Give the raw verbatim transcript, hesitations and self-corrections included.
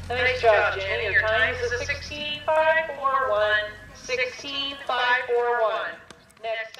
Nice job, Jenny. Your time is a sixteen five four one. sixteen five four one. Next.